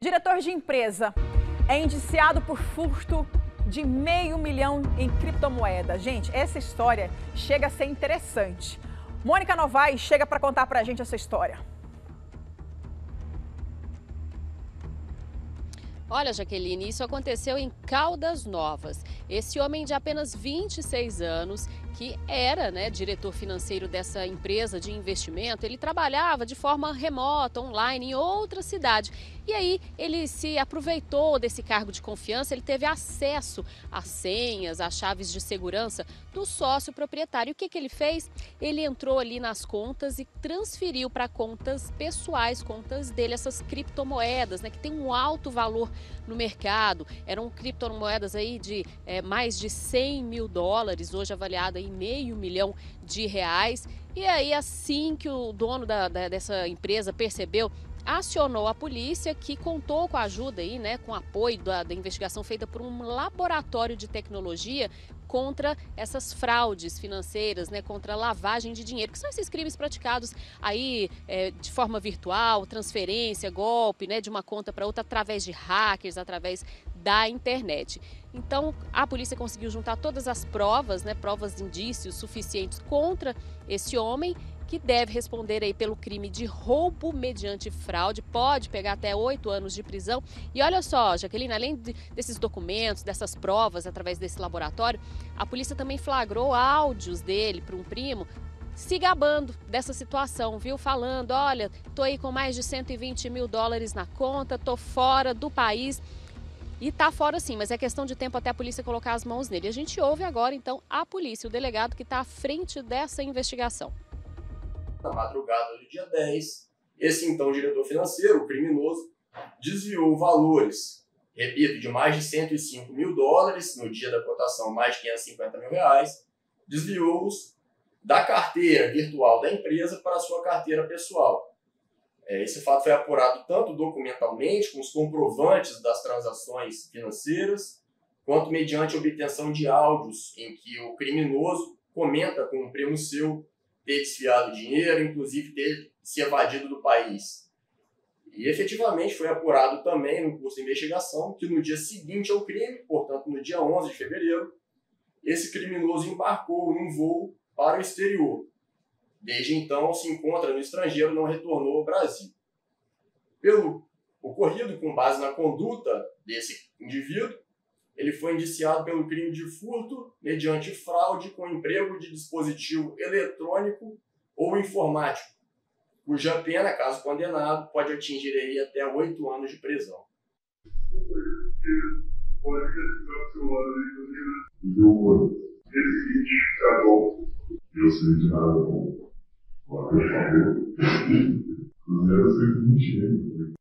Diretor de empresa é indiciado por furto de R$500 mil em criptomoeda. Gente, essa história chega a ser interessante. Mônica Novaes chega para contar para a gente essa história. Olha, Jaqueline, isso aconteceu em Caldas Novas. Esse homem de apenas 26 anos, que era, diretor financeiro dessa empresa de investimento, ele trabalhava de forma remota, online, em outra cidade. E aí ele se aproveitou desse cargo de confiança, ele teve acesso às senhas, às chaves de segurança do sócio proprietário. E o que ele fez? Ele entrou ali nas contas e transferiu para contas pessoais, contas dele, essas criptomoedas, que tem um alto valor no mercado. Eram criptomoedas aí de mais de R$100 mil, hoje avaliada em R$500 mil. E aí, assim que o dono dessa empresa percebeu, acionou a polícia, que contou com a ajuda aí, com apoio da investigação feita por um laboratório de tecnologia contra essas fraudes financeiras, contra a lavagem de dinheiro, que são esses crimes praticados aí de forma virtual, transferência, golpe, de uma conta para outra através de hackers, através da internet. Então, a polícia conseguiu juntar todas as provas, provas de indícios suficientes contra esse homem, que deve responder aí pelo crime de roubo mediante fraude, pode pegar até 8 anos de prisão. E olha só, Jaqueline, além desses documentos, dessas provas através desse laboratório, a polícia também flagrou áudios dele para um primo se gabando dessa situação, viu? Falando, olha, tô aí com mais de R$120 mil na conta, tô fora do país. E tá fora sim, mas é questão de tempo até a polícia colocar as mãos nele. A gente ouve agora, então, a polícia, o delegado que está à frente dessa investigação. Na madrugada do dia 10, esse então diretor financeiro, o criminoso, desviou valores, repito, de mais de R$105 mil, no dia da cotação mais de R$550 mil, desviou-os da carteira virtual da empresa para a sua carteira pessoal. Esse fato foi apurado tanto documentalmente, com os comprovantes das transações financeiras, quanto mediante obtenção de áudios em que o criminoso comenta com um primo seu ter desviado dinheiro, inclusive ter se evadido do país. E efetivamente foi apurado também no curso de investigação que no dia seguinte ao crime, portanto no dia 11 de fevereiro, esse criminoso embarcou num voo para o exterior. Desde então se encontra no estrangeiro e não retornou ao Brasil. Pelo ocorrido, com base na conduta desse indivíduo, ele foi indiciado pelo crime de furto mediante fraude com emprego de dispositivo eletrônico ou informático, cuja pena, caso condenado, pode atingir aí até 8 anos de prisão. Eu sei de nada, não. Por favor. Não era sempre mentira.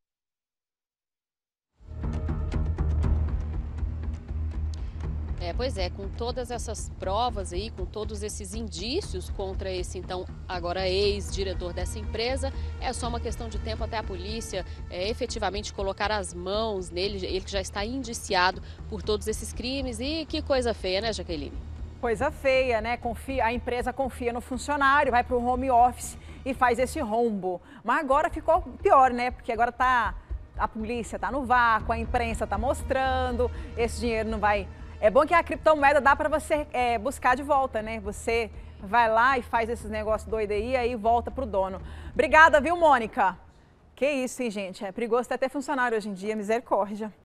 Pois é, com todas essas provas aí, com todos esses indícios contra esse então agora ex-diretor dessa empresa, é só uma questão de tempo até a polícia efetivamente colocar as mãos nele, ele que já está indiciado por todos esses crimes. E que coisa feia, né, Jaqueline? Coisa feia, a empresa confia no funcionário, vai para o home office e faz esse rombo. Mas agora ficou pior, porque agora a polícia está no vácuo, a imprensa está mostrando, esse dinheiro não vai... É bom que a criptomoeda dá para você buscar de volta, Você vai lá e faz esses negócios doidos aí volta pro dono. Obrigada, viu, Mônica? Que isso, hein, gente? É perigoso até ter funcionário hoje em dia, misericórdia.